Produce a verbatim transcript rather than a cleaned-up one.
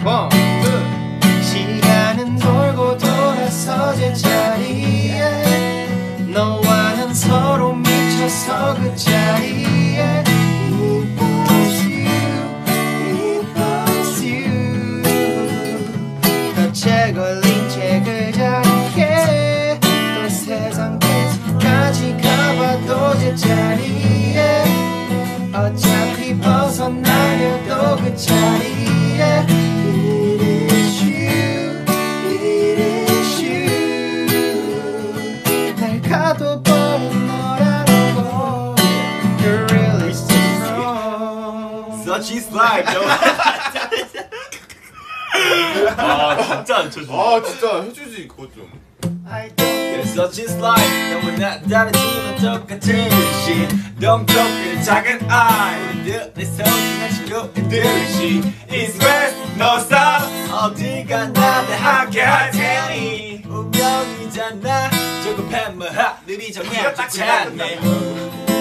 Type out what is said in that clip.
원, 투. 시간은 돌고 돌아서 제자리에 너와는 서로 미쳐서 그 자리에 It was you, it was you. 덫에 걸린 채 그 자리에 또 세상 끝까지 가봐도 제자리에 어차피 벗어나려도 그 자리에 It is you, it is you. 날 가둬버린 너라고 You're really so wrong. Such is life. 아 진짜 안 쳐줘. 아 진짜 해주지 그거 좀. I don't get Such is life. 너무나 다르지만 똑같은 듯이 동쪽의 작은 아이 우리들의 소중한 친구들이지 It's best no stop 어디 가나 다 함께 할 테니 운명이잖아 조급한 마음들이 정해졌잖아